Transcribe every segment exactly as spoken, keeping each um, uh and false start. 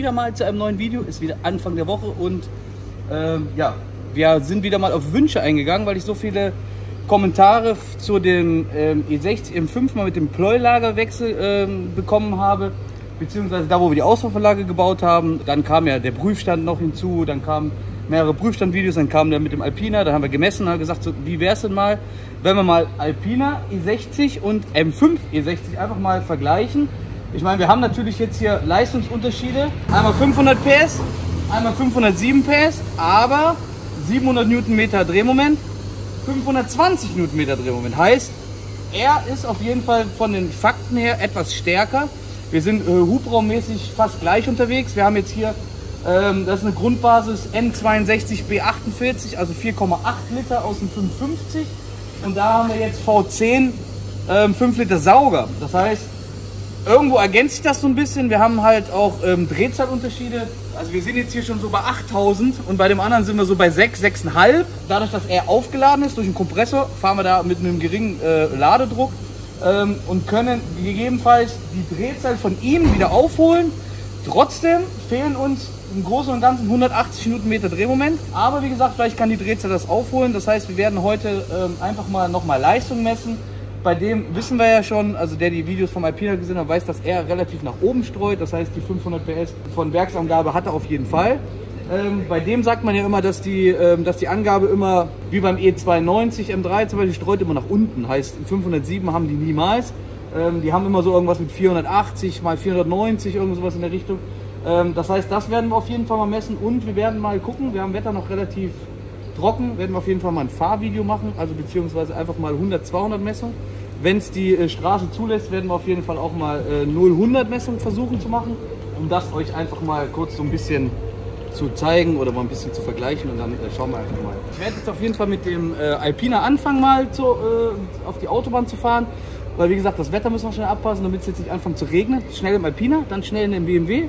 wieder mal zu einem neuen Video. Ist wieder Anfang der Woche und ähm, ja, wir sind wieder mal auf Wünsche eingegangen, weil ich so viele Kommentare zu dem ähm, E sechzig M fünf mal mit dem Pleuelagerwechsel ähm, bekommen habe, beziehungsweise da, wo wir die Ausbauverlage gebaut haben. Dann kam ja der Prüfstand noch hinzu, dann kamen mehrere Prüfstandvideos, dann kam der mit dem Alpina, dann haben wir gemessen, haben gesagt, so, wie wäre es denn mal, wenn wir mal Alpina E sechzig und M fünf E sechzig einfach mal vergleichen. Ich meine, wir haben natürlich jetzt hier Leistungsunterschiede, einmal fünfhundert P S, einmal fünfhundertsieben P S, aber siebenhundert Newtonmeter Drehmoment, fünfhundertzwanzig Newtonmeter Drehmoment. Heißt, er ist auf jeden Fall von den Fakten her etwas stärker. Wir sind äh, hubraummäßig fast gleich unterwegs. Wir haben jetzt hier, ähm, das ist eine Grundbasis N zweiundsechzig B achtundvierzig, also vier Komma acht Liter aus dem fünfhundertfünfzig. Und da haben wir jetzt V zehn, ähm, fünf Liter Sauger. Das heißt, irgendwo ergänzt sich das so ein bisschen. Wir haben halt auch ähm, Drehzahlunterschiede. Also wir sind jetzt hier schon so bei achttausend und bei dem anderen sind wir so bei sechs, sechs Komma fünf. Dadurch, dass er aufgeladen ist durch einen Kompressor, fahren wir da mit einem geringen äh, Ladedruck ähm, und können gegebenenfalls die Drehzahl von ihm wieder aufholen. Trotzdem fehlen uns im Großen und Ganzen hundertachtzig Newtonmeter Drehmoment. Aber wie gesagt, vielleicht kann die Drehzahl das aufholen. Das heißt, wir werden heute ähm, einfach mal nochmal Leistung messen. Bei dem wissen wir ja schon, also der die Videos vom Alpina gesehen hat, weiß, dass er relativ nach oben streut. Das heißt, die fünfhundert P S von Werksangabe hat er auf jeden Fall. Ähm, bei dem sagt man ja immer, dass die, ähm, dass die Angabe immer, wie beim E zweiundneunzig M drei zum Beispiel, streut immer nach unten. Heißt, fünfhundertsieben haben die niemals. Ähm, die haben immer so irgendwas mit vierhundertachtzig mal vierhundertneunzig, irgend sowas in der Richtung. Ähm, das heißt, das werden wir auf jeden Fall mal messen und wir werden mal gucken. Wir haben Wetter noch relativ trocken, werden wir auf jeden Fall mal ein Fahrvideo machen, also beziehungsweise einfach mal hundert, zweihundert Messungen. Wenn es die äh, Straße zulässt, werden wir auf jeden Fall auch mal äh, null hundert Messungen versuchen zu machen, um das euch einfach mal kurz so ein bisschen zu zeigen oder mal ein bisschen zu vergleichen und dann äh, schauen wir einfach mal. Ich werde jetzt auf jeden Fall mit dem äh, Alpina anfangen, mal zu, äh, auf die Autobahn zu fahren, weil wie gesagt, das Wetter müssen wir schnell abpassen, damit es jetzt nicht anfängt zu regnen. Schnell im Alpina, dann schnell in den B M W. Äh,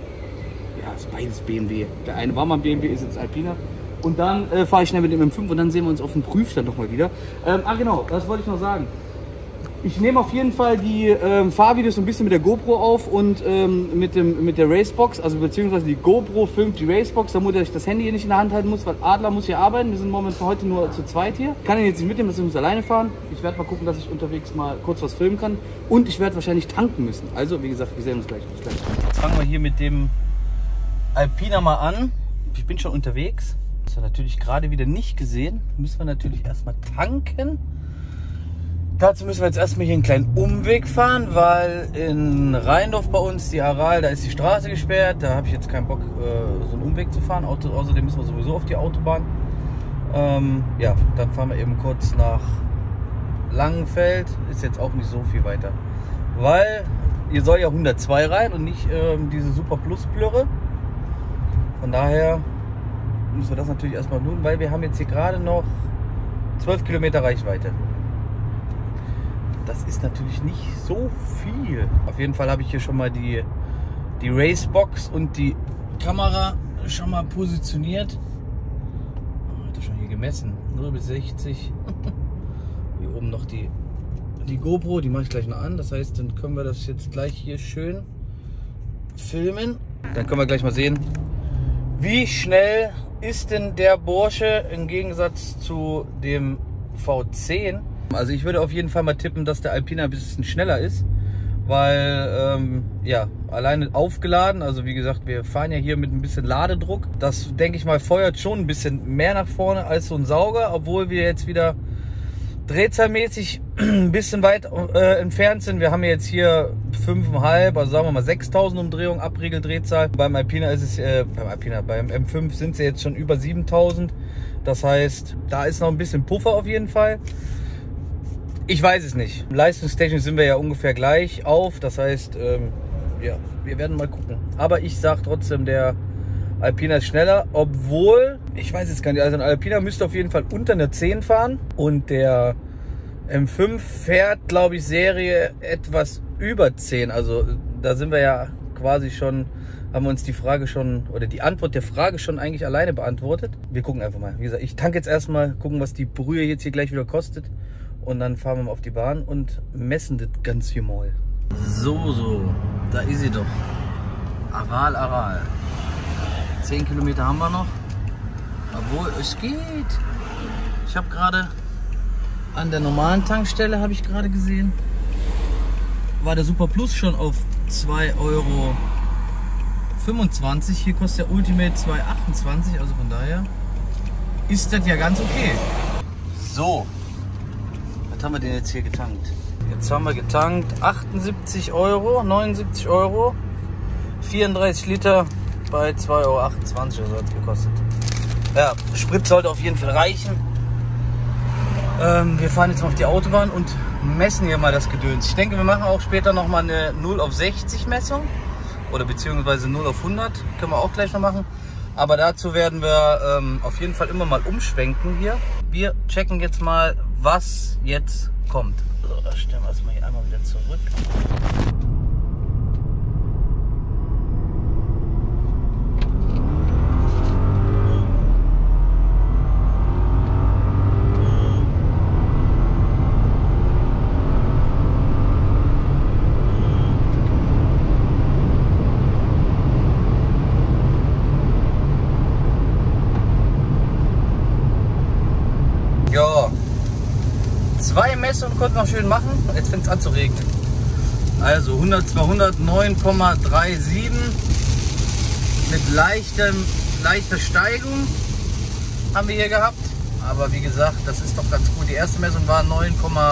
ja, ist beides B M W. Der eine war mal B M W, ist jetzt Alpina. Und dann äh, fahre ich schnell mit dem M fünf und dann sehen wir uns auf dem Prüfstand nochmal wieder. Ähm, ah genau, das wollte ich noch sagen. Ich nehme auf jeden Fall die ähm, Fahrvideos ein bisschen mit der GoPro auf und ähm, mit, dem, mit der Racebox, also beziehungsweise die GoPro filmt die Racebox, damit ich das Handy hier nicht in der Hand halten muss, weil Adler muss hier arbeiten. Wir sind momentan heute nur zu zweit hier. Ich kann ihn jetzt nicht mitnehmen, dass ich muss alleine fahren. Ich werde mal gucken, dass ich unterwegs mal kurz was filmen kann und ich werde wahrscheinlich tanken müssen. Also wie gesagt, wir sehen uns gleich. Bis gleich. Jetzt fangen wir hier mit dem Alpina mal an. Ich bin schon unterwegs. Das ist natürlich gerade wieder nicht gesehen. Müssen wir natürlich erstmal tanken. Dazu müssen wir jetzt erstmal hier einen kleinen Umweg fahren, weil in Rheindorf bei uns, die Aral, da ist die Straße gesperrt. Da habe ich jetzt keinen Bock, so einen Umweg zu fahren. Auto, außerdem müssen wir sowieso auf die Autobahn. Ähm, ja, dann fahren wir eben kurz nach Langenfeld. Ist jetzt auch nicht so viel weiter. Weil hier soll ja hundertzwei rein und nicht ähm, diese Super Plus Plörre. Von daher müssen wir das natürlich erstmal tun, weil wir haben jetzt hier gerade noch zwölf Kilometer Reichweite. Das ist natürlich nicht so viel. Auf jeden Fall habe ich hier schon mal die, die Racebox und die Kamera schon mal positioniert. Oh, hat er schon hier gemessen. null bis sechzig. Hier oben noch die, die GoPro, die mache ich gleich noch an. Das heißt, dann können wir das jetzt gleich hier schön filmen. Dann können wir gleich mal sehen, wie schnell ist denn der Bursche im Gegensatz zu dem V zehn. Also ich würde auf jeden Fall mal tippen, dass der Alpina ein bisschen schneller ist, weil ähm, ja, alleine aufgeladen, also wie gesagt, wir fahren ja hier mit ein bisschen Ladedruck. Das, denke ich mal, feuert schon ein bisschen mehr nach vorne als so ein Sauger, obwohl wir jetzt wieder drehzahlmäßig ein bisschen weit äh, entfernt sind. Wir haben jetzt hier fünf Komma fünf, also sagen wir mal sechstausend Umdrehungen Abriegeldrehzahl. Beim Alpina ist es, äh, beim Alpina, beim M fünf sind sie jetzt schon über siebentausend. Das heißt, da ist noch ein bisschen Puffer auf jeden Fall. Ich weiß es nicht. Leistungstechnisch sind wir ja ungefähr gleich auf. Das heißt, ähm, ja, wir werden mal gucken. Aber ich sage trotzdem, der Alpina ist schneller, obwohl, ich weiß es gar nicht, also ein Alpina müsste auf jeden Fall unter einer zehn fahren und der M fünf fährt, glaube ich, Serie etwas über zehn. Also da sind wir ja quasi schon, haben wir uns die Frage schon, oder die Antwort der Frage schon eigentlich alleine beantwortet. Wir gucken einfach mal. Wie gesagt, ich tanke jetzt erstmal, gucken, was die Brühe jetzt hier gleich wieder kostet. Und dann fahren wir mal auf die Bahn und messen das ganz hier mal. So, so, da ist sie doch. Aral, Aral. zehn Kilometer haben wir noch. Obwohl, es geht. Ich habe gerade an der normalen Tankstelle, habe ich gerade gesehen, war der Super Plus schon auf zwei Euro fünfundzwanzig. Hier kostet der Ultimate zwei Euro achtundzwanzig, also von daher ist das ja ganz okay. So, was haben wir denn jetzt hier getankt? Jetzt haben wir getankt achtundsiebzig Euro, neunundsiebzig Euro, vierunddreißig Liter bei zwei Euro achtundzwanzig, also hat es gekostet. Ja, Sprit sollte auf jeden Fall reichen. Ähm, wir fahren jetzt mal auf die Autobahn und messen hier mal das Gedöns. Ich denke, wir machen auch später noch mal eine null auf sechzig Messung oder beziehungsweise null auf hundert. Können wir auch gleich noch machen. Aber dazu werden wir ähm, auf jeden Fall immer mal umschwenken hier. Wir checken jetzt mal, was jetzt kommt. So, da stellen wir es mal hier einmal wieder zurück. Ja, zwei Messungen konnten wir schön machen. Jetzt fängt es an zu regnen. Also hundert, zweihundert, neun Komma siebenunddreißig mit leichtem, leichter Steigung haben wir hier gehabt. Aber wie gesagt, das ist doch ganz gut. Die erste Messung war neun,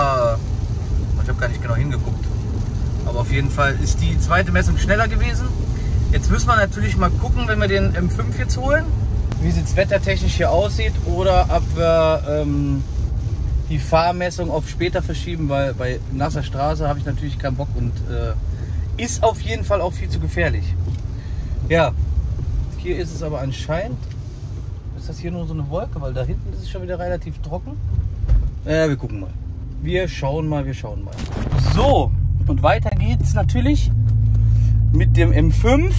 ich habe gar nicht genau hingeguckt. Aber auf jeden Fall ist die zweite Messung schneller gewesen. Jetzt müssen wir natürlich mal gucken, wenn wir den M fünf jetzt holen, wie es jetzt wettertechnisch hier aussieht oder ob wir ähm, die Fahrmessung auf später verschieben, weil bei nasser Straße habe ich natürlich keinen Bock und äh, ist auf jeden Fall auch viel zu gefährlich. Ja, hier ist es aber anscheinend, ist das hier nur so eine Wolke, weil da hinten ist es schon wieder relativ trocken. Ja, wir gucken mal. Wir schauen mal, wir schauen mal. So, und weiter geht's natürlich mit dem M fünf.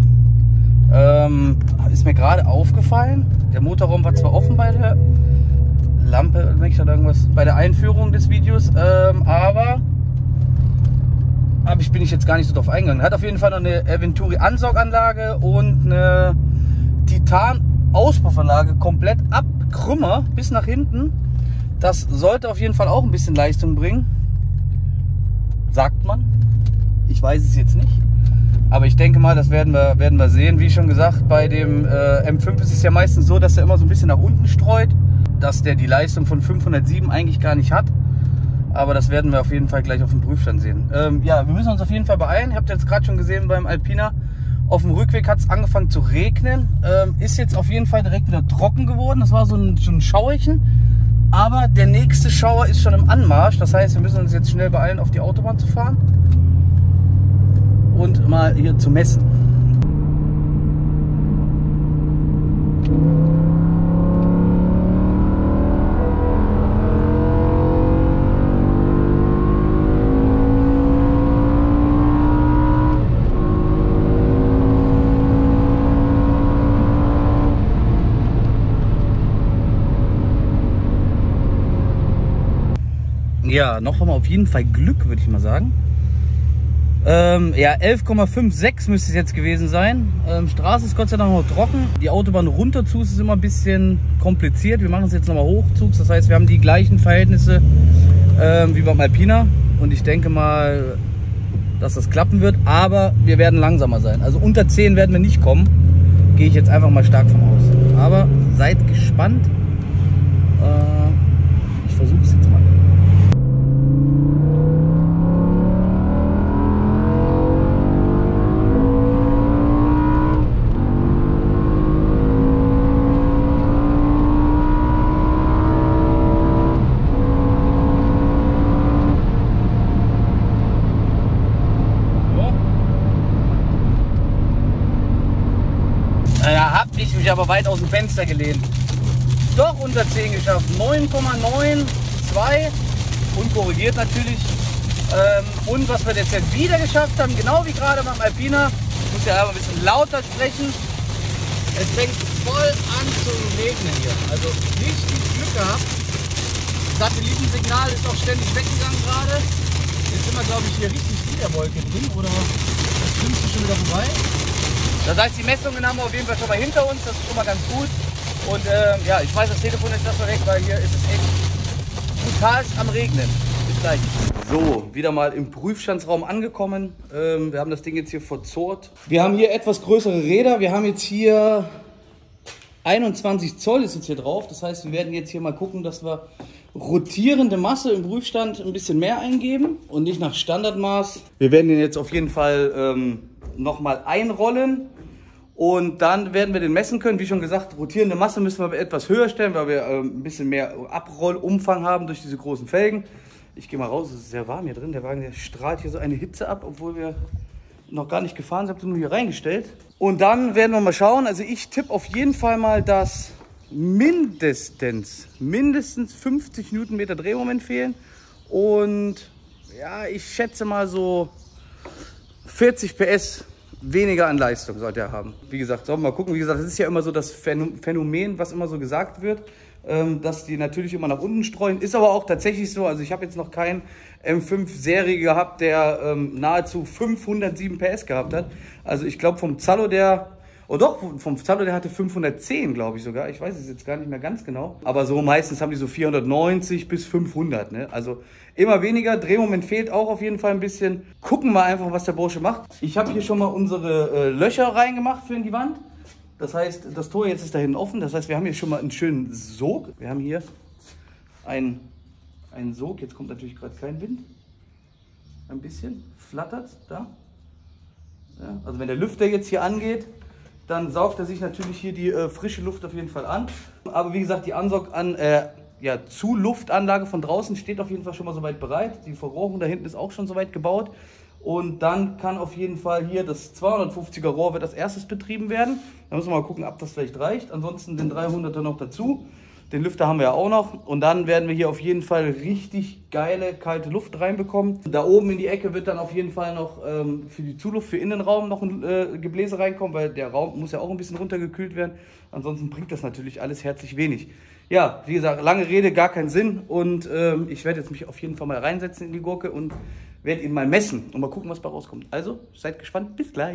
Ähm, ist mir gerade aufgefallen, der Motorraum war zwar offen bei der Lampe, wenn ich da irgendwas, bei der Einführung des Videos, ähm, aber, aber ich bin ich jetzt gar nicht so drauf eingegangen. Hat auf jeden Fall noch eine Venturi Ansauganlage und eine Titan Auspuffanlage, komplett ab Krümmer bis nach hinten. Das sollte auf jeden Fall auch ein bisschen Leistung bringen, sagt man. Ich weiß es jetzt nicht. Aber ich denke mal, das werden wir, werden wir sehen. Wie schon gesagt, bei dem äh, M fünf ist es ja meistens so, dass er immer so ein bisschen nach unten streut, dass der die Leistung von fünfhundertsieben eigentlich gar nicht hat. Aber das werden wir auf jeden Fall gleich auf dem Prüfstand sehen. Ähm, ja, wir müssen uns auf jeden Fall beeilen. Ihr habt jetzt gerade schon gesehen beim Alpina, auf dem Rückweg hat es angefangen zu regnen. Ähm, ist jetzt auf jeden Fall direkt wieder trocken geworden. Das war so ein, so ein Schauerchen. Aber der nächste Schauer ist schon im Anmarsch. Das heißt, wir müssen uns jetzt schnell beeilen, auf die Autobahn zu fahren und mal hier zu messen. Ja, noch haben wir auf jeden Fall Glück, würde ich mal sagen. Ähm, ja, elf Komma sechsundfünfzig müsste es jetzt gewesen sein. Ähm, Straße ist Gott sei Dank noch trocken. Die Autobahn runter zu ist immer ein bisschen kompliziert. Wir machen es jetzt nochmal hochzugs. Das heißt, wir haben die gleichen Verhältnisse ähm, wie beim Alpina. Und ich denke mal, dass das klappen wird. Aber wir werden langsamer sein. Also unter zehn werden wir nicht kommen. Gehe ich jetzt einfach mal stark von aus. Aber seid gespannt. Äh, ich versuche es jetzt mal. Da habe ich mich aber weit aus dem Fenster gelehnt. Doch unter zehn geschafft. neun Komma zweiundneunzig. Unkorrigiert natürlich. Ähm, und was wir jetzt wieder geschafft haben, genau wie gerade beim Alpina, ich muss ja aber ein bisschen lauter sprechen. Es fängt voll an zu regnen hier. Also richtig Glück gehabt. Das Satellitensignal ist auch ständig weggegangen gerade. Jetzt sind wir, glaube ich, hier richtig in der Wolke drin. Oder das Schlimmste schon wieder vorbei. Das heißt, die Messungen haben wir auf jeden Fall schon mal hinter uns, das ist schon mal ganz gut. Und ähm, ja, ich weiß, das Telefon ist das mal weg, weil hier ist es echt brutal am Regnen. Bis gleich. So, wieder mal im Prüfstandsraum angekommen. Ähm, wir haben das Ding jetzt hier verzurrt. Wir haben hier etwas größere Räder. Wir haben jetzt hier einundzwanzig Zoll ist jetzt hier drauf. Das heißt, wir werden jetzt hier mal gucken, dass wir rotierende Masse im Prüfstand ein bisschen mehr eingeben und nicht nach Standardmaß. Wir werden den jetzt auf jeden Fall ähm, nochmal einrollen und dann werden wir den messen können. Wie schon gesagt, rotierende Masse müssen wir etwas höher stellen, weil wir ähm, ein bisschen mehr Abrollumfang haben durch diese großen Felgen. Ich gehe mal raus, es ist sehr warm hier drin. Der Wagen, der strahlt hier so eine Hitze ab, obwohl wir noch gar nicht gefahren sind. Ich habe nur hier reingestellt. Und dann werden wir mal schauen. Also ich tippe auf jeden Fall mal, dass mindestens, mindestens fünfzig Newtonmeter Drehmoment fehlen. Und ja, ich schätze mal so vierzig P S weniger an Leistung sollte er haben. Wie gesagt, sollen wir mal gucken. Wie gesagt, das ist ja immer so das Phänomen, was immer so gesagt wird, dass die natürlich immer nach unten streuen. Ist aber auch tatsächlich so. Also ich habe jetzt noch keinen M fünf Serie gehabt, der ähm, nahezu fünfhundertsieben P S gehabt hat. Also ich glaube vom Zallo, der, oh doch, vom Zallo, der hatte fünfhundertzehn, glaube ich sogar. Ich weiß es jetzt gar nicht mehr ganz genau. Aber so meistens haben die so vierhundertneunzig bis fünfhundert. Ne? Also immer weniger. Drehmoment fehlt auch auf jeden Fall ein bisschen. Gucken wir einfach, was der Bursche macht. Ich habe hier schon mal unsere äh, Löcher reingemacht für in die Wand. Das heißt, das Tor jetzt ist da hinten offen. Das heißt, wir haben hier schon mal einen schönen Sog. Wir haben hier einen, einen Sog. Jetzt kommt natürlich gerade kein Wind. Ein bisschen flattert da. Ja, also wenn der Lüfter jetzt hier angeht, dann saugt er sich natürlich hier die äh, frische Luft auf jeden Fall an. Aber wie gesagt, die Ansaug an, äh, ja, Zuluftanlage von draußen steht auf jeden Fall schon mal soweit bereit. Die Verrohrung da hinten ist auch schon soweit gebaut. Und dann kann auf jeden Fall hier das zweihundertfünfziger Rohr wird als erstes betrieben werden. Da müssen wir mal gucken, ob das vielleicht reicht. Ansonsten den dreihunderter noch dazu. Den Lüfter haben wir ja auch noch. Und dann werden wir hier auf jeden Fall richtig geile kalte Luft reinbekommen. Da oben in die Ecke wird dann auf jeden Fall noch ähm, für die Zuluft, für Innenraum noch ein äh, Gebläse reinkommen, weil der Raum muss ja auch ein bisschen runtergekühlt werden. Ansonsten bringt das natürlich alles herzlich wenig. Ja, wie gesagt, lange Rede, gar keinen Sinn. Und ähm, ich werde jetzt mich auf jeden Fall mal reinsetzen in die Gurke und werde ihn mal messen und mal gucken, was da rauskommt. Also, seid gespannt. Bis gleich.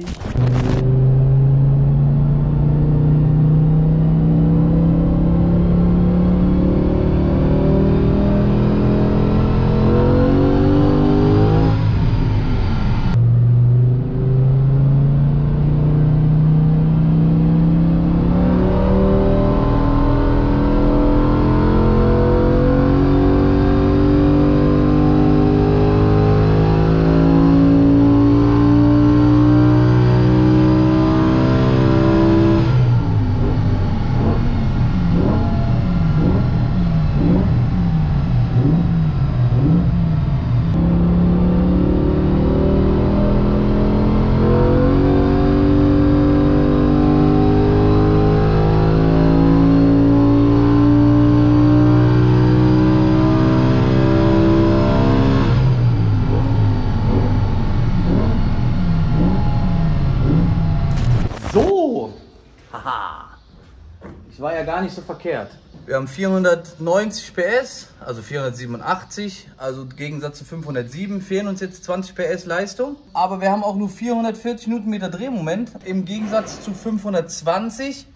So, haha, ich war ja gar nicht so verkehrt. Wir haben vierhundertneunzig P S, also vierhundertsiebenundachtzig, also im Gegensatz zu fünfhundertsieben fehlen uns jetzt zwanzig P S Leistung. Aber wir haben auch nur vierhundertvierzig Newtonmeter Drehmoment im Gegensatz zu fünfhundertzwanzig.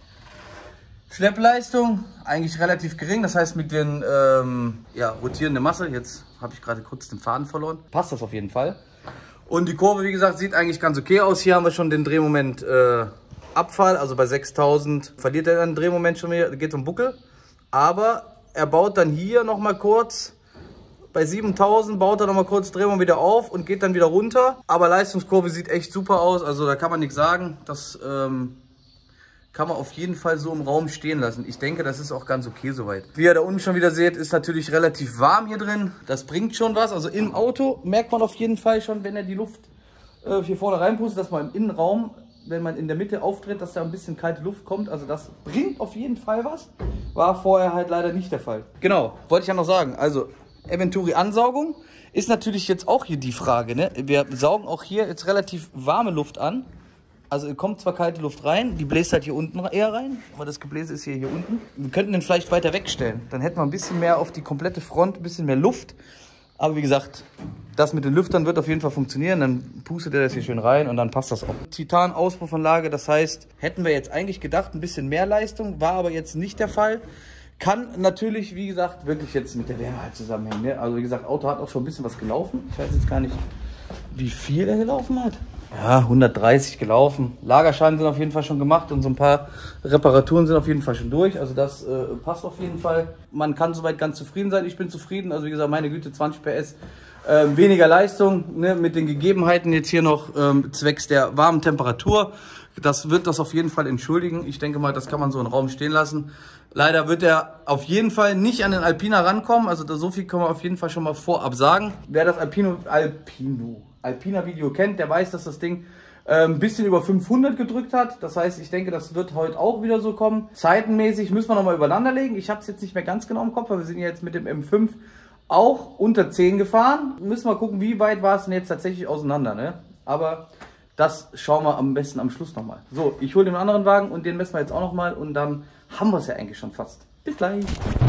Schleppleistung eigentlich relativ gering, das heißt mit den ähm, ja, rotierenden Masse, jetzt habe ich gerade kurz den Faden verloren, passt das auf jeden Fall. Und die Kurve, wie gesagt, sieht eigentlich ganz okay aus. Hier haben wir schon den Drehmoment äh, Abfall, also bei sechstausend verliert er dann den Drehmoment schon wieder, geht um Buckel. Aber er baut dann hier nochmal kurz, bei siebentausend baut er nochmal kurz Drehmoment wieder auf und geht dann wieder runter. Aber Leistungskurve sieht echt super aus, also da kann man nichts sagen. Das ähm, kann man auf jeden Fall so im Raum stehen lassen. Ich denke, das ist auch ganz okay soweit. Wie ihr da unten schon wieder seht, ist natürlich relativ warm hier drin. Das bringt schon was. Also im Auto merkt man auf jeden Fall schon, wenn er die Luft äh, hier vorne reinpustet, dass man im Innenraum, wenn man in der Mitte auftritt, dass da ein bisschen kalte Luft kommt. Also das bringt auf jeden Fall was. War vorher halt leider nicht der Fall. Genau, wollte ich ja noch sagen. Also Eventuri-Ansaugung ist natürlich jetzt auch hier die Frage. Ne? Wir saugen auch hier jetzt relativ warme Luft an. Also kommt zwar kalte Luft rein, die bläst halt hier unten eher rein, aber das Gebläse ist hier, hier unten. Wir könnten den vielleicht weiter wegstellen. Dann hätten wir ein bisschen mehr auf die komplette Front, ein bisschen mehr Luft. Aber wie gesagt, das mit den Lüftern wird auf jeden Fall funktionieren. Dann pustet er das hier schön rein und dann passt das auch. Titan-Auspuffanlage, das heißt, hätten wir jetzt eigentlich gedacht, ein bisschen mehr Leistung, war aber jetzt nicht der Fall. Kann natürlich, wie gesagt, wirklich jetzt mit der Wärme halt zusammenhängen. Ne? Also wie gesagt, Auto hat auch schon ein bisschen was gelaufen. Ich weiß jetzt gar nicht, wie viel er gelaufen hat. Ja, hundertdreißig gelaufen. Lagerschalen sind auf jeden Fall schon gemacht und so ein paar Reparaturen sind auf jeden Fall schon durch. Also das äh, passt auf jeden Fall. Man kann soweit ganz zufrieden sein. Ich bin zufrieden. Also wie gesagt, meine Güte, zwanzig P S. Ähm, weniger Leistung, ne, mit den Gegebenheiten jetzt hier noch ähm, zwecks der warmen Temperatur. Das wird das auf jeden Fall entschuldigen. Ich denke mal, das kann man so im Raum stehen lassen. Leider wird er auf jeden Fall nicht an den Alpina rankommen. Also da, so viel können wir auf jeden Fall schon mal vorab sagen. Wer das Alpino, Alpino, Alpina Video kennt, der weiß, dass das Ding äh, ein bisschen über fünfhundert gedrückt hat. Das heißt, ich denke, das wird heute auch wieder so kommen. Zeitenmäßig müssen wir nochmal übereinander legen. Ich habe es jetzt nicht mehr ganz genau im Kopf, aber wir sind jetzt mit dem M fünf auch unter zehn gefahren. Müssen wir gucken, wie weit war es denn jetzt tatsächlich auseinander. Ne? Aber das schauen wir am besten am Schluss nochmal. So, ich hole den anderen Wagen und den messen wir jetzt auch nochmal und dann haben wir es ja eigentlich schon fast. Bis gleich.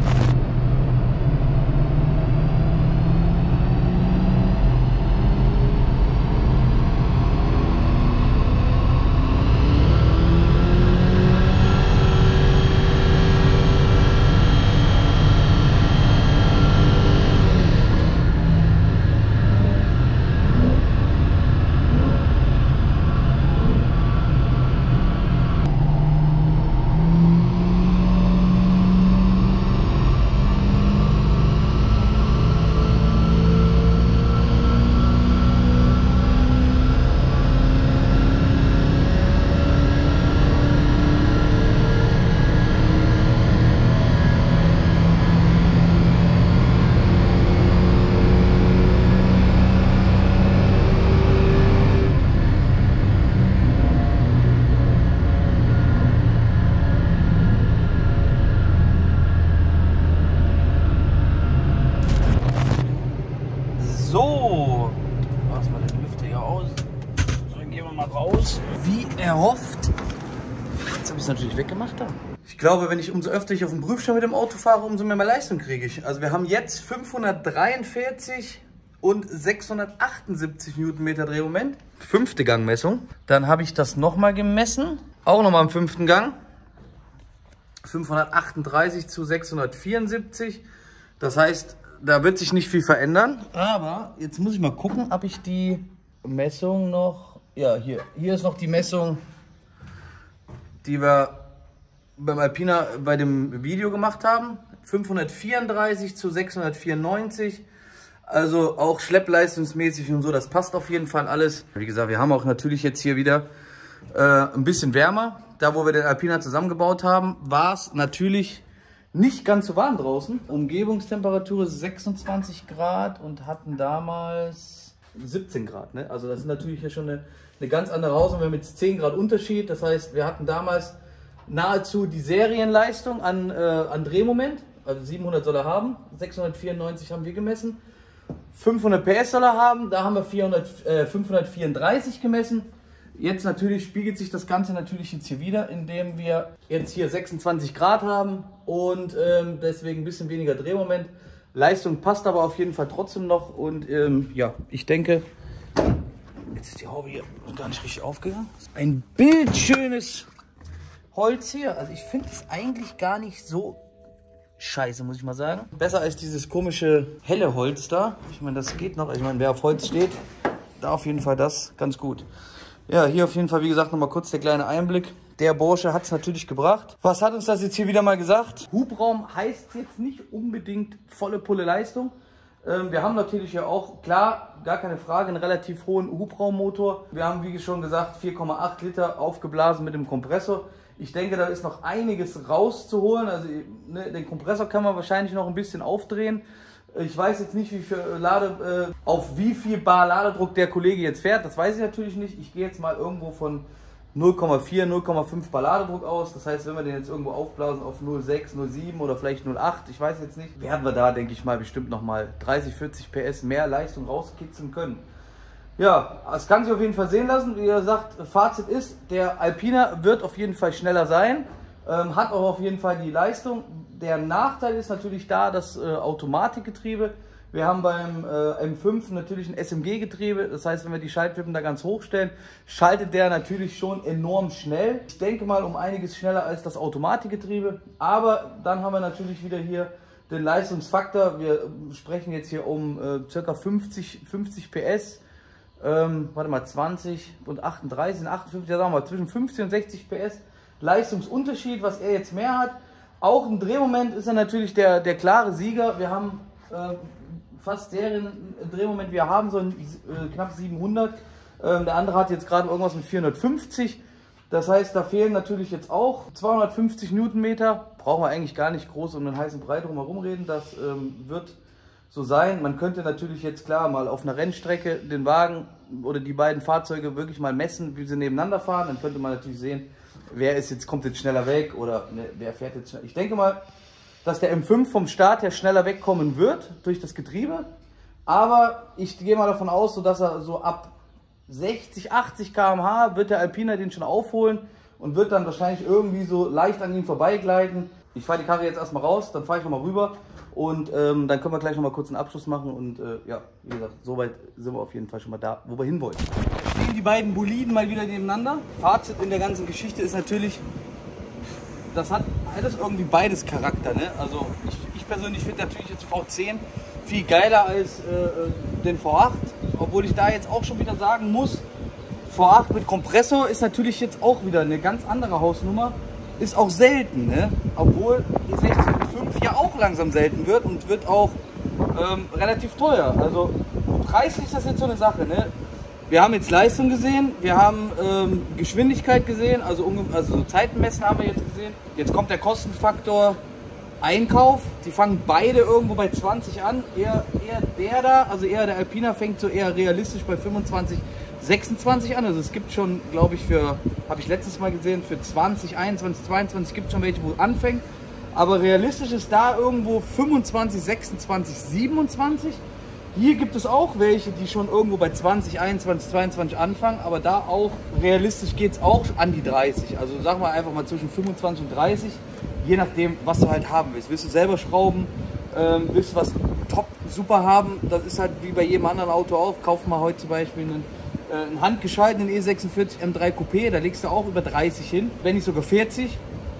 So, lass mal den Lüfter hier aus. So, dann gehen wir mal raus. Wie erhofft. Jetzt habe ich es natürlich weggemacht da. Ich glaube, wenn ich umso öfter ich auf den Prüfstand mit dem Auto fahre, umso mehr, mehr Leistung kriege ich. Also wir haben jetzt fünfhundertdreiundvierzig und sechshundertachtundsiebzig Newtonmeter Drehmoment. Fünfte Gangmessung. Dann habe ich das nochmal gemessen. Auch nochmal im fünften Gang. fünfhundertachtunddreißig zu sechshundertvierundsiebzig. Das heißt, da wird sich nicht viel verändern. Aber jetzt muss ich mal gucken, ob ich die Messung noch... Ja, hier. Hier ist noch die Messung, die wir beim Alpina bei dem Video gemacht haben. fünfhundertvierunddreißig zu sechshundertvierundneunzig. Also auch schleppleistungsmäßig und so, das passt auf jeden Fall alles. Wie gesagt, wir haben auch natürlich jetzt hier wieder äh, ein bisschen wärmer. Da, wo wir den Alpina zusammengebaut haben, war es natürlich nicht ganz so warm draußen. Umgebungstemperatur ist sechsundzwanzig Grad und hatten damals siebzehn Grad. Ne? Also das ist natürlich hier schon eine, eine ganz andere Hausnummer. Wir haben jetzt zehn Grad Unterschied. Das heißt, wir hatten damals nahezu die Serienleistung an, äh, an Drehmoment. Also siebenhundert soll er haben, sechshundertvierundneunzig haben wir gemessen. fünfhundert P S soll er haben, da haben wir vierhundert, äh, fünfhundertvierunddreißig gemessen. Jetzt natürlich spiegelt sich das Ganze natürlich jetzt hier wieder, indem wir jetzt hier sechsundzwanzig Grad haben und ähm, deswegen ein bisschen weniger Drehmoment. Leistung passt aber auf jeden Fall trotzdem noch und ähm, ja, ich denke, jetzt ist die Haube hier noch gar nicht richtig aufgegangen. Ein bildschönes Holz hier, also ich finde es eigentlich gar nicht so scheiße, muss ich mal sagen. Besser als dieses komische helle Holz da. Ich meine, das geht noch. Ich meine, wer auf Holz steht, da auf jeden Fall das ganz gut. Ja, hier auf jeden Fall, wie gesagt, nochmal kurz der kleine Einblick. Der Bursche hat es natürlich gebracht. Was hat uns das jetzt hier wieder mal gesagt? Hubraum heißt jetzt nicht unbedingt volle Pulle Leistung. Ähm, wir haben natürlich ja auch, klar, gar keine Frage, einen relativ hohen Hubraummotor. Wir haben, wie schon gesagt, vier Komma acht Liter aufgeblasen mit dem Kompressor. Ich denke, da ist noch einiges rauszuholen. Also ne, den Kompressor kann man wahrscheinlich noch ein bisschen aufdrehen. Ich weiß jetzt nicht, wie viel Lade, äh, auf wie viel Bar Ladedruck der Kollege jetzt fährt. Das weiß ich natürlich nicht. Ich gehe jetzt mal irgendwo von null Komma vier, null Komma fünf Bar Ladedruck aus. Das heißt, wenn wir den jetzt irgendwo aufblasen auf null Komma sechs, null Komma sieben oder vielleicht null Komma acht, ich weiß jetzt nicht, werden wir da, denke ich mal, bestimmt nochmal dreißig, vierzig P S mehr Leistung rauskitzeln können. Ja, es kann sich auf jeden Fall sehen lassen. Wie gesagt, Fazit ist, der Alpina wird auf jeden Fall schneller sein, ähm, hat auch auf jeden Fall die Leistung. Der Nachteil ist natürlich da, das äh, Automatikgetriebe. Wir haben beim äh, M fünf natürlich ein S M G-Getriebe, das heißt, wenn wir die Schaltwippen da ganz hoch stellen, schaltet der natürlich schon enorm schnell. Ich denke mal um einiges schneller als das Automatikgetriebe, aber dann haben wir natürlich wieder hier den Leistungsfaktor. Wir sprechen jetzt hier um äh, ca. fünfzig, fünfzig P S, ähm, warte mal, zwanzig und achtunddreißig, achtundfünfzig, ja, sagen wir mal, zwischen fünfzig und sechzig P S Leistungsunterschied, was er jetzt mehr hat. Auch im Drehmoment ist er natürlich der, der klare Sieger. Wir haben äh, fast deren Drehmoment, wir haben so ein, äh, knapp siebenhundert, ähm, der andere hat jetzt gerade irgendwas mit vierhundertfünfzig, das heißt, da fehlen natürlich jetzt auch zweihundertfünfzig Newtonmeter, brauchen wir eigentlich gar nicht groß um den heißen Brei drum herum reden, das ähm, wird so sein. Man könnte natürlich jetzt klar mal auf einer Rennstrecke den Wagen oder die beiden Fahrzeuge wirklich mal messen, wie sie nebeneinander fahren, dann könnte man natürlich sehen, wer ist jetzt, kommt jetzt schneller weg oder ne, wer fährt jetzt schneller. Ich denke mal, dass der M fünf vom Start her schneller wegkommen wird durch das Getriebe. Aber ich gehe mal davon aus, so dass er so ab sechzig, achtzig Kilometer pro Stunde wird der Alpina den schon aufholen und wird dann wahrscheinlich irgendwie so leicht an ihm vorbeigleiten. Ich fahre die Karre jetzt erstmal raus, dann fahre ich nochmal rüber und ähm, dann können wir gleich nochmal kurz einen Abschluss machen. Und äh, ja, wie gesagt, soweit sind wir auf jeden Fall schon mal da, wo wir hin wollen. Da stehen die beiden Boliden mal wieder nebeneinander. Fazit in der ganzen Geschichte ist natürlich, das hat alles irgendwie beides Charakter. Ne? Also ich, ich persönlich finde natürlich jetzt V zehn viel geiler als äh, den V acht. Obwohl ich da jetzt auch schon wieder sagen muss, V acht mit Kompressor ist natürlich jetzt auch wieder eine ganz andere Hausnummer. Ist auch selten, ne? Obwohl die sechzig Punkt fünf ja auch langsam selten wird und wird auch ähm, relativ teuer. Also preislich ist das jetzt so eine Sache. Ne? Wir haben jetzt Leistung gesehen, wir haben ähm, Geschwindigkeit gesehen, also, also so Zeitenmessen haben wir jetzt gesehen. Jetzt kommt der Kostenfaktor Einkauf. Die fangen beide irgendwo bei zwanzig an. Eher, eher der da, also eher der Alpina fängt so eher realistisch bei fünfundzwanzig, sechsundzwanzig an. Also es gibt schon, glaube ich, für, habe ich letztes Mal gesehen, für zwanzig, einundzwanzig, zweiundzwanzig gibt es schon welche, wo es anfängt. Aber realistisch ist da irgendwo fünfundzwanzig, sechsundzwanzig, siebenundzwanzig. Hier gibt es auch welche, die schon irgendwo bei zwanzig, einundzwanzig, zweiundzwanzig anfangen, aber da auch realistisch geht es auch an die dreißig. Also sagen wir einfach mal zwischen fünfundzwanzig und dreißig, je nachdem, was du halt haben willst. Willst du selber schrauben, ähm, willst du was top super haben, das ist halt wie bei jedem anderen Auto auch. Kauf mal heute zum Beispiel einen, äh, einen handgeschalteten E sechsundvierzig M drei Coupé, da legst du auch über dreißig hin, wenn nicht sogar vierzig.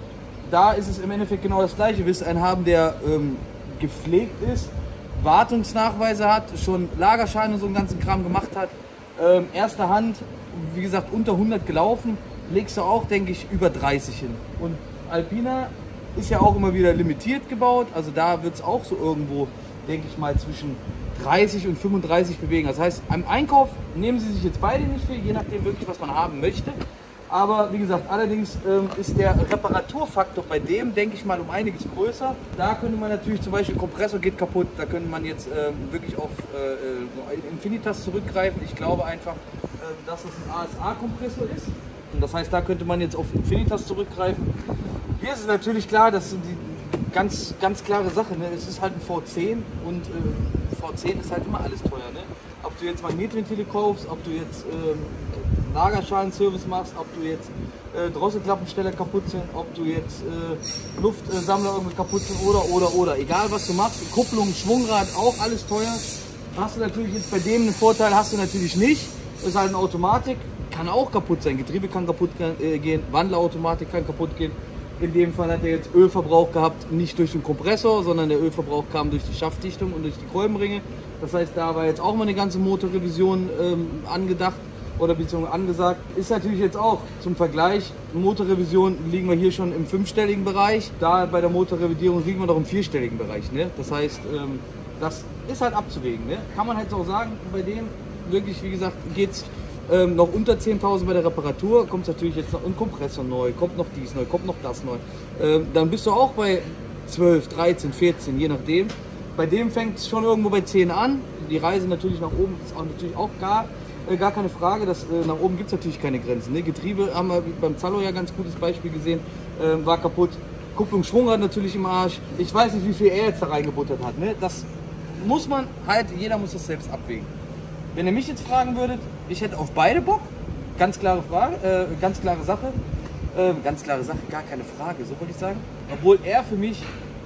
Da ist es im Endeffekt genau das gleiche. Willst du einen haben, der ähm, gepflegt ist, Wartungsnachweise hat, schon Lagerscheine und so einen ganzen Kram gemacht hat, ähm, erster Hand, wie gesagt, unter hundert gelaufen, legst du auch, denke ich, über dreißig hin. Und Alpina ist ja auch immer wieder limitiert gebaut, also da wird es auch so irgendwo, denke ich mal, zwischen dreißig und fünfunddreißig bewegen. Das heißt, am Einkauf nehmen sie sich jetzt beide nicht viel, je nachdem wirklich, was man haben möchte. Aber wie gesagt, allerdings ähm, ist der Reparaturfaktor bei dem, denke ich mal, um einiges größer. Da könnte man natürlich zum Beispiel, Kompressor geht kaputt, da könnte man jetzt ähm, wirklich auf äh, Infinitas zurückgreifen. Ich glaube einfach, äh, dass das ein A S A-Kompressor ist. Und das heißt, da könnte man jetzt auf Infinitas zurückgreifen. Hier ist es natürlich klar, das ist die ganz, ganz klare Sache. Ne? Es ist halt ein V zehn und äh, V zehn ist halt immer alles teuer. Ne? Ob du jetzt Magnetventile kaufst, ob du jetzt ähm, Lagerschalenservice machst, ob du jetzt äh, Drosselklappensteller kaputt sind, ob du jetzt äh, Luftsammler irgendwie kaputt sind oder, oder, oder. Egal was du machst, Kupplung, Schwungrad, auch alles teuer. Hast du natürlich jetzt bei dem einen Vorteil, hast du natürlich nicht. Das ist halt eine Automatik, kann auch kaputt sein. Getriebe kann kaputt äh, gehen, Wandlerautomatik kann kaputt gehen. In dem Fall hat er jetzt Ölverbrauch gehabt, nicht durch den Kompressor, sondern der Ölverbrauch kam durch die Schaftdichtung und durch die Kolbenringe. Das heißt, da war jetzt auch mal eine ganze Motorrevision ähm, angedacht oder beziehungsweise angesagt. Ist natürlich jetzt auch zum Vergleich, Motorrevision liegen wir hier schon im fünfstelligen Bereich. Da bei der Motorrevidierung liegen wir noch im vierstelligen Bereich. Ne? Das heißt, ähm, das ist halt abzuwägen. Ne? Kann man halt so sagen, bei dem wirklich, wie gesagt, geht es ähm, noch unter zehntausend bei der Reparatur. Kommt natürlich jetzt noch ein Kompressor neu, kommt noch dies neu, kommt noch das neu. Ähm, dann bist du auch bei zwölf, dreizehn, vierzehn, je nachdem. Bei dem fängt es schon irgendwo bei zehn an. Die Reise natürlich nach oben ist auch natürlich auch gar, äh, gar keine Frage. Das, äh, nach oben gibt es natürlich keine Grenzen. Ne? Getriebe haben wir beim Zallo ja ganz gutes Beispiel gesehen, äh, war kaputt. Kupplung, Schwungrad natürlich im Arsch. Ich weiß nicht, wie viel er jetzt da reingebuttert hat. Ne? Das muss man halt, jeder muss das selbst abwägen. Wenn ihr mich jetzt fragen würdet, ich hätte auf beide Bock. Ganz klare Frage, äh, ganz klare Sache. Äh, ganz klare Sache, gar keine Frage, so wollte ich sagen. Obwohl er für mich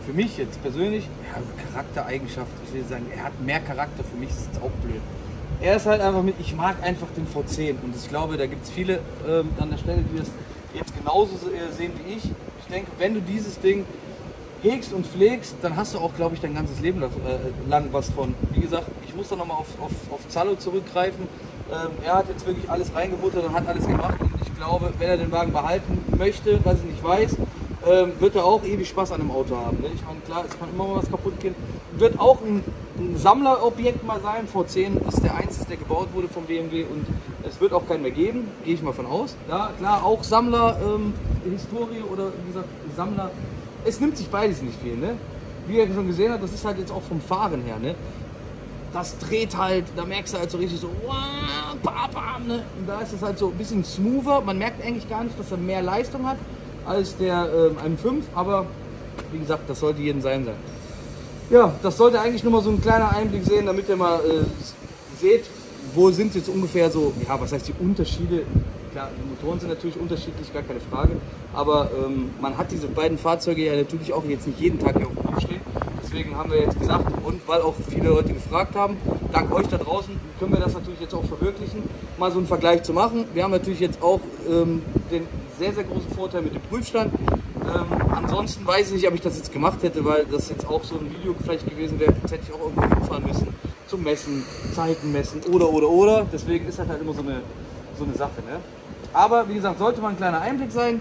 für mich jetzt persönlich, ja, Charaktereigenschaft, ich will sagen, er hat mehr Charakter, für mich ist es auch blöd. Er ist halt einfach mit, ich mag einfach den V zehn und ich glaube, da gibt es viele ähm, an der Stelle, die das jetzt genauso sehen wie ich. Ich denke, wenn du dieses Ding hegst und pflegst, dann hast du auch, glaube ich, dein ganzes Leben lang was von. Wie gesagt, ich muss da nochmal auf, auf, auf Zallo zurückgreifen. Ähm, er hat jetzt wirklich alles reingebuttert und hat alles gemacht und ich glaube, wenn er den Wagen behalten möchte, was ich nicht weiß, ähm, wird er auch ewig Spaß an dem Auto haben. Ne? Ich meine, klar, es kann immer mal was kaputt gehen. Wird auch ein, ein Sammlerobjekt mal sein. V zehn ist der einzige, der gebaut wurde vom B M W und es wird auch keinen mehr geben, gehe ich mal von aus. Ja, klar, auch Sammler-Historie ähm, oder wie gesagt, Sammler. Es nimmt sich beides nicht viel, ne? Wie ihr schon gesehen habt, das ist halt jetzt auch vom Fahren her, ne? Das dreht halt, da merkst du halt so richtig so, wow, bam, bam, ne? Und da ist es halt so ein bisschen smoother. Man merkt eigentlich gar nicht, dass er mehr Leistung hat als der ähm, M fünf, aber wie gesagt, das sollte jedem sein sein. Ja, das sollte eigentlich nur mal so ein kleiner Einblick sehen, damit ihr mal äh, seht, wo sind jetzt ungefähr so, ja, was heißt die Unterschiede. Klar, die Motoren sind natürlich unterschiedlich, gar keine Frage, aber ähm, man hat diese beiden Fahrzeuge ja natürlich auch jetzt nicht jeden Tag hier auf dem Hof stehen. Deswegen haben wir jetzt gesagt, und weil auch viele Leute gefragt haben, dank euch da draußen können wir das natürlich jetzt auch verwirklichen, mal so einen Vergleich zu machen. Wir haben natürlich jetzt auch ähm, den sehr, sehr großen Vorteil mit dem Prüfstand. Ähm, ansonsten weiß ich nicht, ob ich das jetzt gemacht hätte, weil das jetzt auch so ein Video vielleicht gewesen wäre, jetzt hätte ich auch irgendwo hinfahren müssen, zum Messen, Zeiten messen oder, oder, oder. Deswegen ist das halt immer so eine, so eine Sache, ne? Aber wie gesagt, sollte mal ein kleiner Einblick sein.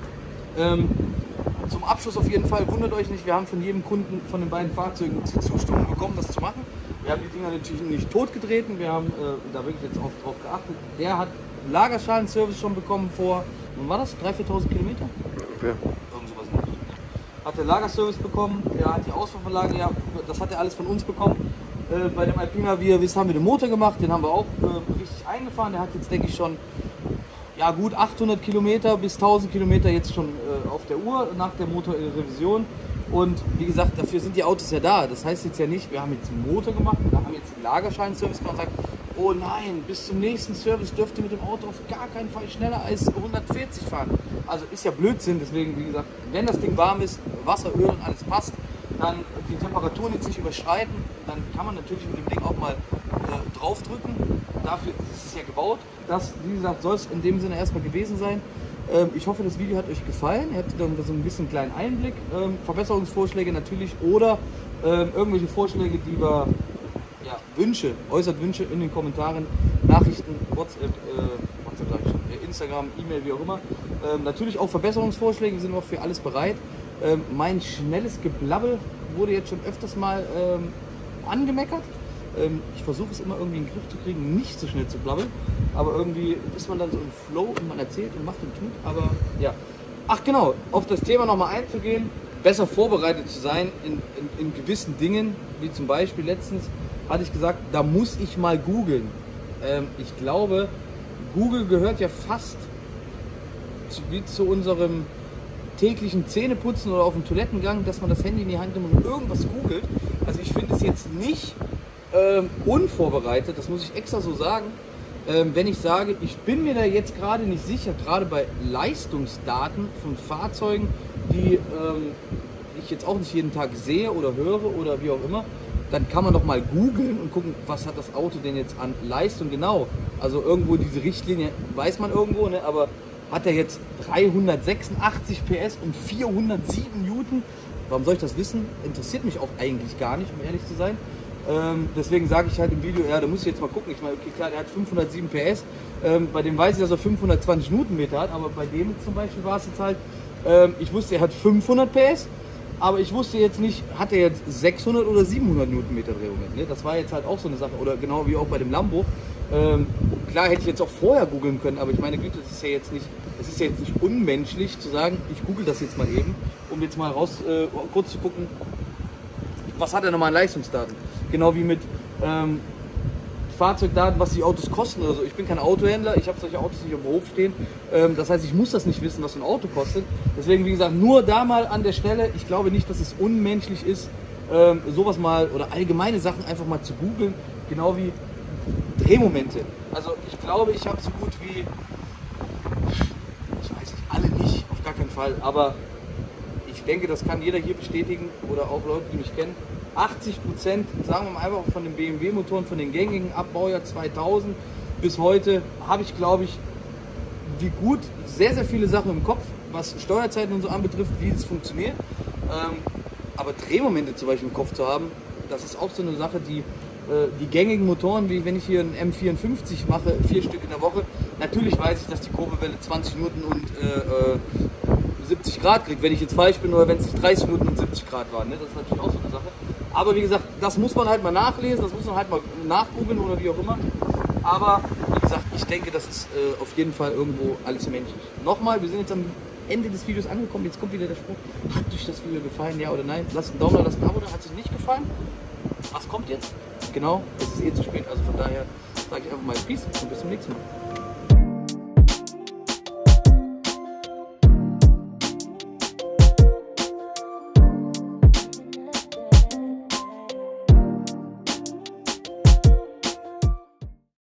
Ähm, zum Abschluss auf jeden Fall, wundert euch nicht, wir haben von jedem Kunden von den beiden Fahrzeugen die Zustimmung bekommen, das zu machen. Wir haben die Dinger natürlich nicht totgetreten, wir haben äh, da wirklich jetzt auch drauf geachtet. Der hat Lagerschalenservice schon bekommen vor, wann war das? dreitausend, viertausend Kilometer? Ja. Irgend sowas. Hat der Lagerservice bekommen, er hat die Ausfuhrverlage, ja, das hat er alles von uns bekommen. Äh, bei dem Alpina, wie ihr wisst, haben wir den Motor gemacht, den haben wir auch äh, richtig eingefahren. Der hat jetzt, denke ich, schon ja, gut achthundert Kilometer bis tausend Kilometer jetzt schon äh, auf der Uhr nach der Motorrevision. Und wie gesagt, dafür sind die Autos ja da. Das heißt jetzt ja nicht, wir haben jetzt einen Motor gemacht, wir haben jetzt einen Lagerscheinservice gemacht und sagen, oh nein, bis zum nächsten Service dürft ihr mit dem Auto auf gar keinen Fall schneller als hundertvierzig fahren. Also ist ja Blödsinn, deswegen, wie gesagt, wenn das Ding warm ist, Wasser, Öl und alles passt, dann die Temperaturen jetzt nicht überschreiten, dann kann man natürlich mit dem Ding auch mal äh, draufdrücken. Dafür ist es ja gebaut. Das, wie gesagt, soll es in dem Sinne erstmal gewesen sein. Ähm, ich hoffe, das Video hat euch gefallen. Ihr habt dann so ein bisschen einen kleinen Einblick. Ähm, Verbesserungsvorschläge natürlich oder ähm, irgendwelche Vorschläge, die wir, ja, Wünsche, äußert Wünsche in den Kommentaren, Nachrichten, WhatsApp, äh, WhatsApp sag ich schon, äh, Instagram, E-Mail, wie auch immer. Ähm, natürlich auch Verbesserungsvorschläge, wir sind auch für alles bereit. Ähm, mein schnelles Geblabbel wurde jetzt schon öfters mal ähm, angemeckert. Ähm, ich versuche es immer irgendwie in den Griff zu kriegen, nicht so schnell zu blabbeln. Aber irgendwie ist man dann so im Flow und man erzählt und macht und tut. Aber ja. Ach genau, auf das Thema nochmal einzugehen, besser vorbereitet zu sein in, in, in gewissen Dingen, wie zum Beispiel letztens hatte ich gesagt, da muss ich mal googeln. Ähm, ich glaube, Google gehört ja fast zu, wie zu unserem täglichen Zähneputzen oder auf dem Toilettengang, dass man das Handy in die Hand nimmt und irgendwas googelt. Also ich finde es jetzt nicht ähm, unvorbereitet, das muss ich extra so sagen, ähm, wenn ich sage, ich bin mir da jetzt gerade nicht sicher, gerade bei Leistungsdaten von Fahrzeugen, die ähm, ich jetzt auch nicht jeden Tag sehe oder höre oder wie auch immer, dann kann man doch mal googeln und gucken, was hat das Auto denn jetzt an Leistung genau. Also irgendwo diese Richtlinie weiß man irgendwo, ne, aber hat er jetzt dreihundertsechsundachtzig P S und vierhundertsieben Newton? Warum soll ich das wissen? Interessiert mich auch eigentlich gar nicht, um ehrlich zu sein. Ähm, deswegen sage ich halt im Video, ja, da muss ich jetzt mal gucken. Ich meine, okay, klar, der hat fünfhundertsieben P S. Ähm, bei dem weiß ich, dass er fünfhundertzwanzig Newtonmeter hat, aber bei dem zum Beispiel war es jetzt halt, ähm, ich wusste, er hat fünfhundert P S, aber ich wusste jetzt nicht, hat er jetzt sechshundert oder siebenhundert Newtonmeter Drehmoment. Ne? Das war jetzt halt auch so eine Sache. Oder genau wie auch bei dem Lambo. Ähm, klar hätte ich jetzt auch vorher googeln können, aber ich meine Güte, das ist ja jetzt nicht, es ist ja jetzt nicht unmenschlich zu sagen, ich google das jetzt mal eben, um jetzt mal raus, äh, kurz zu gucken, was hat er nochmal an Leistungsdaten. Genau wie mit ähm, Fahrzeugdaten, was die Autos kosten oder so. Ich bin kein Autohändler, ich habe solche Autos nicht auf dem Hof stehen. Ähm, das heißt, ich muss das nicht wissen, was so ein Auto kostet. Deswegen, wie gesagt, nur da mal an der Stelle, ich glaube nicht, dass es unmenschlich ist, ähm, sowas mal oder allgemeine Sachen einfach mal zu googeln, genau wie Drehmomente. Also ich glaube, ich habe so gut wie, ich weiß nicht, alle nicht, auf gar keinen Fall, aber ich ich denke, das kann jeder hier bestätigen oder auch Leute, die mich kennen. achtzig Prozent, sagen wir mal einfach von den B M W-Motoren, von den gängigen Abbaujahr zweitausend bis heute, habe ich, glaube ich, wie gut, sehr, sehr viele Sachen im Kopf, was Steuerzeiten und so anbetrifft, wie das funktioniert. Ähm, aber Drehmomente zum Beispiel im Kopf zu haben, das ist auch so eine Sache, die äh, die gängigen Motoren, wie wenn ich hier einen M vierundfünfzig mache, vier Stück in der Woche, natürlich weiß ich, dass die Kurbelwelle zwanzig Minuten und äh, äh, siebzig Grad kriegt, wenn ich jetzt falsch bin oder wenn es nicht dreißig Minuten und siebzig Grad waren. Ne? Das ist natürlich auch so eine Sache. Aber wie gesagt, das muss man halt mal nachlesen, das muss man halt mal nachgoogeln oder wie auch immer. Aber wie gesagt, ich denke, das ist äh, auf jeden Fall irgendwo alles menschlich. Nochmal, wir sind jetzt am Ende des Videos angekommen, jetzt kommt wieder der Spruch. Hat euch das Video gefallen, ja oder nein? Lasst einen Daumen da, lasst ein Abo da. Hat es euch nicht gefallen? Was kommt jetzt? Genau, es ist eh zu spät, also von daher sage ich einfach mal Peace und bis zum nächsten Mal.